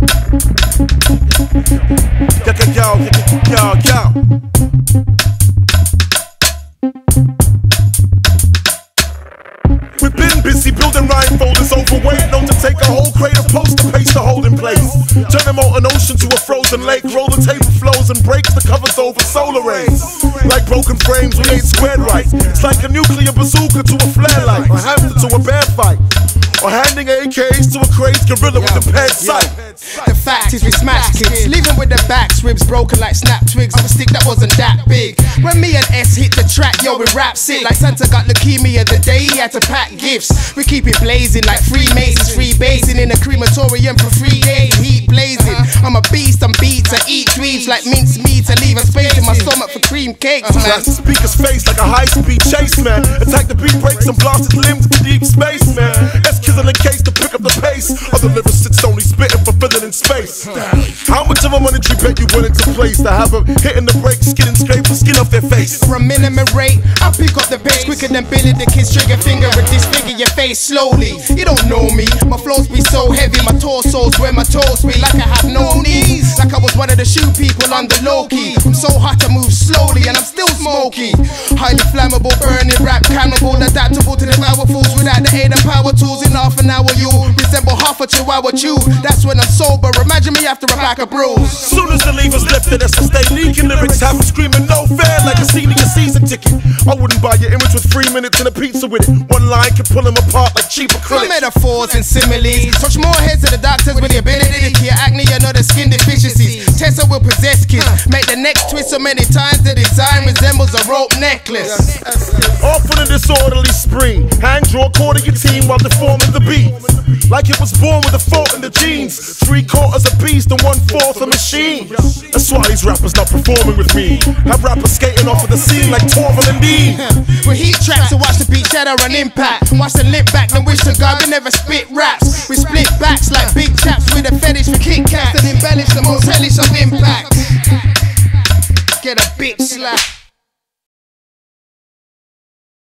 Yo. We've been busy building rhyme folders, overweight, known to take a whole crate of poster paste to hold in place. Turn them out an ocean to a frozen lake, roll the table flows and breaks the covers over solar rays. Like broken frames, we ain't squared right. It's like a nuclear bazooka to a flare light, or hamster to a bear fight, or handing AKs to a crazed gorilla with impaired sight. The fact is we smash kids, leaving with the backs, ribs broken like snap twigs of a stick that wasn't that big. When me and S hit the track, yo, we rap sick like Santa got leukemia the day he had to pack gifts. We keep it blazing like Freemasons, freebasing in a crematorium for 3 days, heat blazing. I'm a beast, I'm beats, I eat dweebs like mince meat. I leave a space in my stomach for cream cakes, man. Blast the speaker's face like a high-speed chase, man. Attack the beat breaks and blast its limbs to deep space, man. S-Kids in the case to pick up the pace. Other lyricists only spitting for filling in space. How much of a monetary bet you willing to place to have them hitting the brakes, skin and scrape the skin off their face? For a minimum rate, I pick up the bass quicker than Billy the Kid's trigger finger and disfigure your face slowly. You don't know me, my flows be so heavy, my torso's where my toes be like I have no knees. Like I was one of the shoe people on the low key. I'm so hot I move slowly and I'm still smoky. Highly flammable, burning rap, cannibal, adaptable to the powerfuls without the aid of power tools. In half an hour you resemble half a chihuahua chew. That's when I'm sober, imagine me after a pack of brews. Soon as the levers lifted, us to stay leaking lyrics, have them screaming no fair like a senior season ticket. I wouldn't buy your image with 3 minutes and a pizza with it. One line can pull them apart like cheap acrylic. Metaphors and similes, touch more heads to the doctors with the ability to cure acne and other skin deficiencies. Tessa will possess kids, make the neck twist so many times the design resembles a rope necklace. Off on a disorderly spree, hand draw quarter your team while deforming the beat. Like it was born with a fault in the genes. 3/4 a beast and 1/4 a machine. That's why these rappers not performing with me. Have rappers skating off of the scene like Torval and Dean. We heat tracks to watch the beat shadow and impact. Watch the lip back, then wish to God we never spit raps. We split backs like big chaps with a fetish for Kit Kats and embellish the most hellish of impact. Get a bitch slap.